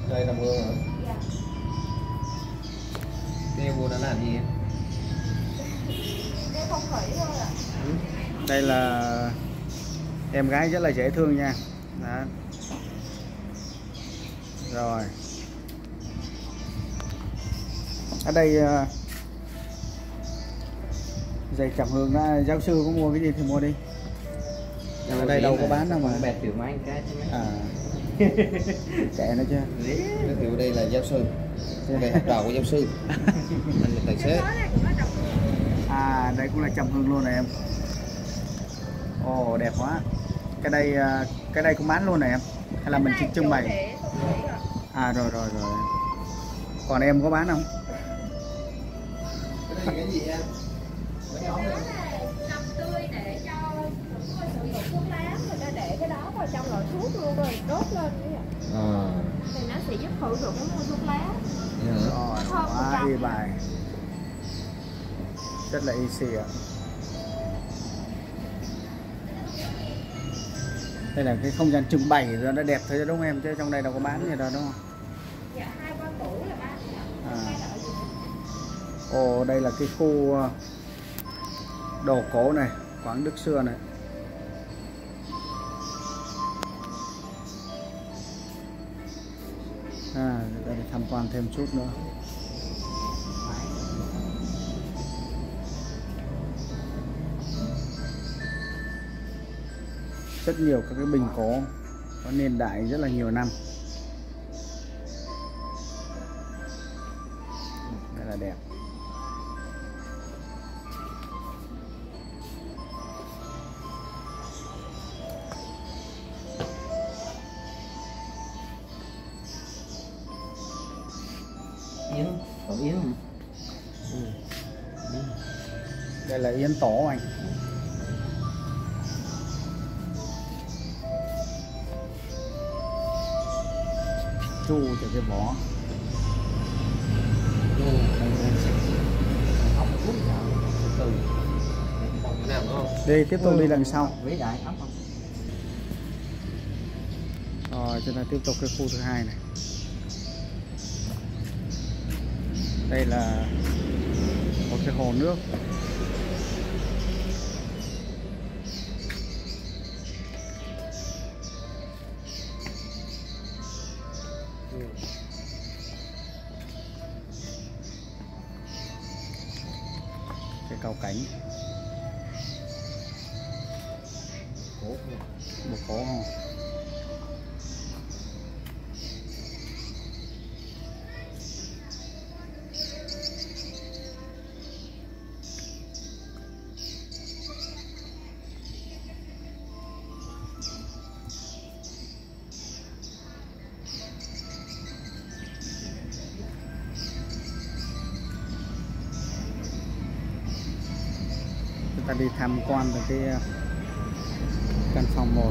Đây là mưa hả? Dạ. Đeo vô nó làm gì em? Đeo phong thủy thôi ạ. Đây là em gái rất là dễ thương nha. Đó. Rồi. Ở đây dây chậm hương đó, giáo sư có mua cái gì thì mua đi. Ở đây đâu có bán đâu mà. Bẹt tiểu máy cái chứ mấy. À. Kệ nó chứ. Giới thiệu đây là giáo sư. Đây học trò của giáo sư. Anh là tài xế. À, đây cũng là trầm hương luôn này em. Ồ, đẹp quá. Cái đây cũng bán luôn này em. Hay là mình chỉ trưng bày? À rồi. Còn em có bán không? Cái này cái gì em? Đó là nằm tươi để cho sử dụng thuốc lá, người ta để cái đó vào trong lọ thuốc luôn rồi đốt lên vậy. Thì nó sẽ giúp khử trùng cái mùi thuốc lá. Rồi, quá đi bài. Rất là easy ạ. Đây là cái không gian trưng bày rồi, nó đẹp thôi đúng không em, chứ trong đây đâu có bán gì đâu đúng không? Dạ, 2 qua tủ là bán. Ồ, đây là cái khu đồ cổ này, Quảng Đức xưa này. Đây tham quan thêm chút nữa. Rất nhiều các cái bình cổ có niên đại rất là nhiều năm. Đây là đẹp. Yến, tổ yến. Đây là yến tổ anh. Chu cho cái vỏ. Đi tiếp tục đi đằng sau. Rồi chúng ta tiếp tục cái khu thứ hai này. Đây là một cái hồ nước. Cái cầu cảnh. Một cổ không? Ta đi tham quan về cái căn phòng 1.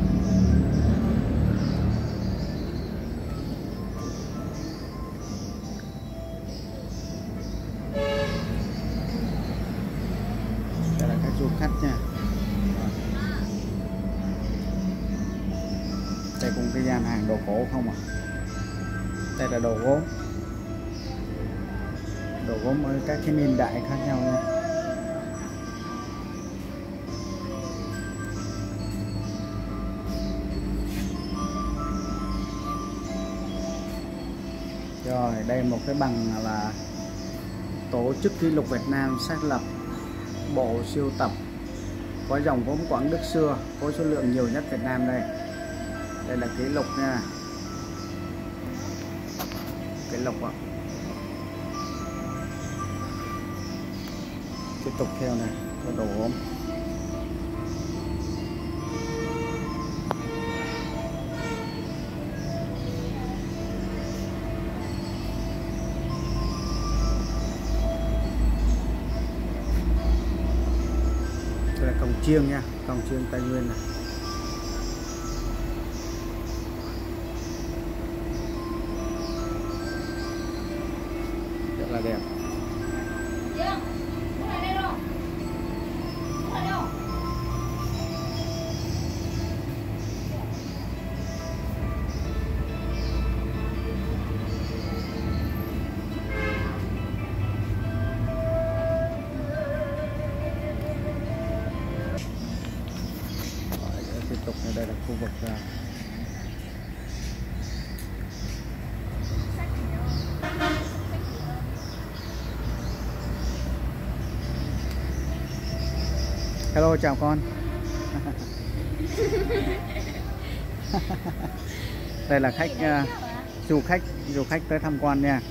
Đây là các du khách nha. Đây cũng cái gian hàng đồ cổ không à. Đây là đồ gốm. Đồ gốm ở các cái niên đại khác nhau nha. Rồi, đây một cái bằng là Tổ chức Kỷ lục Việt Nam xác lập bộ sưu tập có dòng gốm Quảng Đức xưa có số lượng nhiều nhất Việt Nam đây. Đây là kỷ lục nha. Kỷ lục ạ. Tiếp tục theo này, có đồ gốm. Đây là cổng chiêng nha, cổng chiêng Tây Nguyên này. Rất là đẹp. khu vực hello, chào con. Đây là khách du khách tới tham quan nha.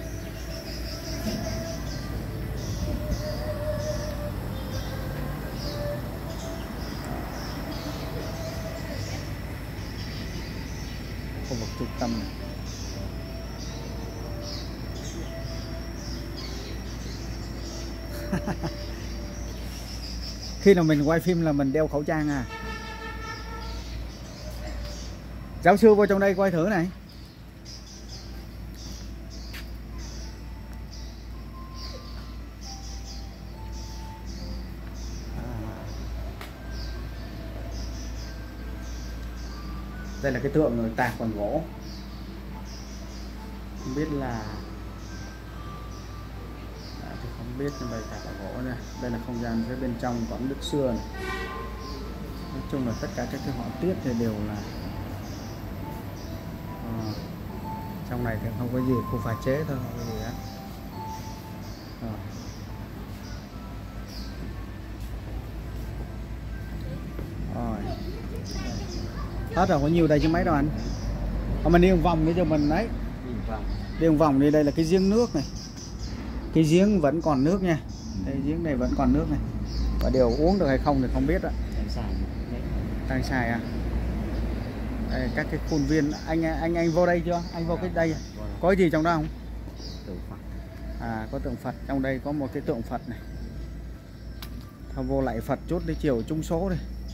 Khu vực trung tâm này. Khi nào mình quay phim là mình đeo khẩu trang à? Giáo sư vô trong đây coi thử này. Đây là cái tượng người tạc bằng gỗ. Không biết là tôi không biết, nhưng đây tạc bằng gỗ nha. Đây là không gian phía bên trong Quảng Đức xưa này. Nói chung là tất cả các cái họa tiết thì đều là trong này thì không có gì, khu pha chế thôi, không có gì hết. Rồi. Hết rồi, có nhiều đây chứ mấy đâu anh. Mình đi một vòng để cho mình đấy. Đi một vòng đi, đây là cái giếng nước này. Cái giếng vẫn còn nước nha. Đây, giếng này vẫn còn nước này. Và điều uống được hay không thì không biết ạ. Đang xài à? Đây, các cái khuôn viên. Anh vô đây chưa? Anh vô cái đây có gì trong đó không? Tượng Phật. À, có tượng Phật. Trong đây có một cái tượng Phật này. Thôi vô lại Phật chút đi, chiều trúng số đi.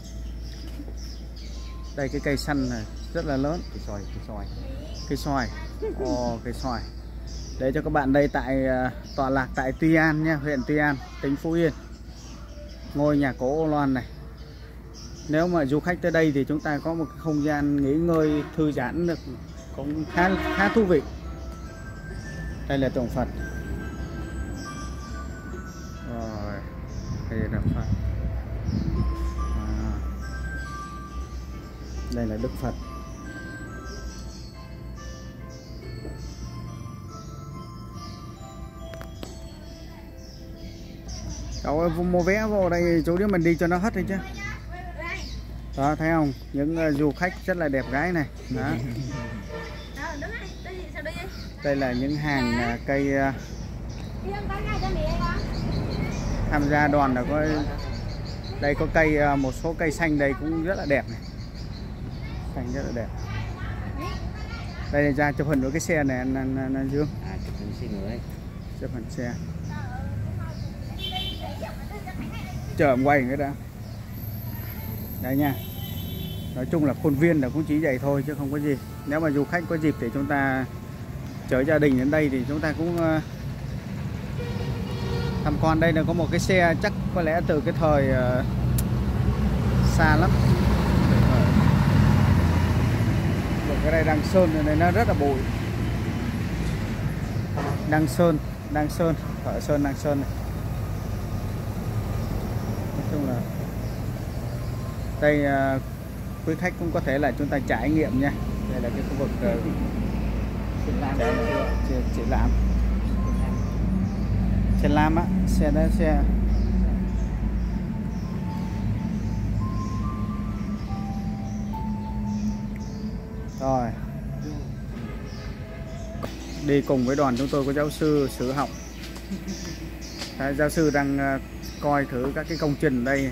Đây cái cây xanh này rất là lớn. Cây xoài. Ồ, cây xoài. Để cho các bạn đây tại tọa lạc tại Tuy An nha, huyện Tuy An, tỉnh Phú Yên. Ngôi nhà cổ Âu Loan này. Nếu mà du khách tới đây thì chúng ta có một cái không gian nghỉ ngơi thư giãn được cũng khá thú vị. Đây là tượng Phật. Rồi, đây là Phật. Đây là Đức Phật. Cậu ơi, mua vé vô đây chỗ đứa mình đi cho nó hết đi chứ. Đó, thấy không? Những du khách rất là đẹp gái này. Đó. Đây là những hàng cây. Tham gia đoàn là có. Đây có cây, một số cây xanh đây cũng rất là đẹp này. Xanh rất là đẹp. Đây là ra chụp hình với cái xe này anh Dương. Chụp hình xe nữa. Chụp hình xe. Chờ em quay cái đã. Đấy nha. Nói chung là khuôn viên là cũng chỉ vậy thôi chứ không có gì. Nếu mà du khách có dịp thì chúng ta chở gia đình đến đây thì chúng ta cũng tham quan. Đây là có một cái xe chắc có lẽ từ cái thời xa lắm. Cái đây đang sơn này, nó rất là bụi. Đang sơn, thợ sơn đang sơn này. Nói chung là đây quý khách cũng có thể là chúng ta trải nghiệm nha. Đây là cái khu vực triển lãm á, xe đó xe. Rồi. Đi cùng với đoàn chúng tôi có giáo sư sử học. Đấy, giáo sư đang coi thử các cái công trình đây.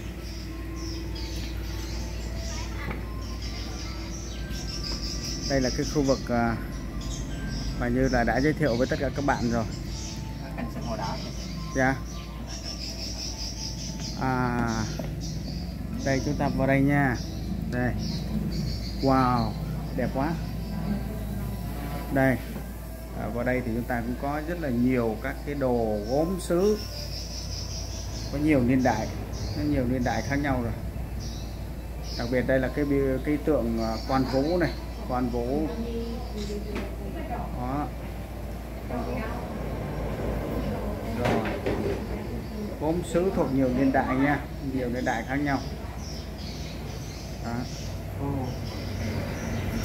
Đây là cái khu vực mà như là đã giới thiệu với tất cả các bạn rồi. Dạ. Đây chúng ta vào đây nha. Đây. Wow, đẹp quá. Đây. Vào đây thì chúng ta cũng có rất là nhiều các cái đồ gốm sứ. Có nhiều niên đại, nhiều niên đại khác nhau rồi. Đặc biệt đây là cái tượng Quan Vũ này, Quan Vũ. Đó. Rồi. Gốm sứ thuộc nhiều niên đại nha, nhiều niên đại khác nhau. Đó.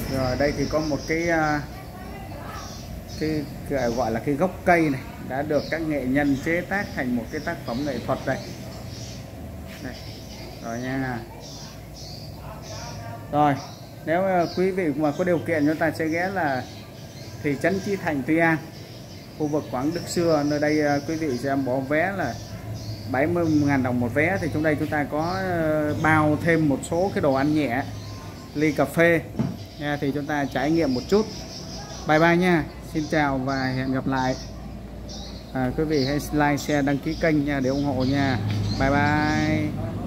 Rồi đây thì có một cái gọi là cái gốc cây này đã được các nghệ nhân chế tác thành một cái tác phẩm nghệ thuật đây. Đây. Rồi nha. Rồi, nếu quý vị mà có điều kiện chúng ta sẽ ghé là thị trấn Chí Thành, Tuy An, khu vực Quảng Đức Xưa. Nơi đây quý vị sẽ bỏ vé là 70.000 đồng một vé. Thì trong đây chúng ta có bao thêm một số cái đồ ăn nhẹ, ly cà phê nha, thì chúng ta trải nghiệm một chút. Bye bye nha, xin chào và hẹn gặp lại. Quý vị hãy like, share, đăng ký kênh nha để ủng hộ nha. Bye bye.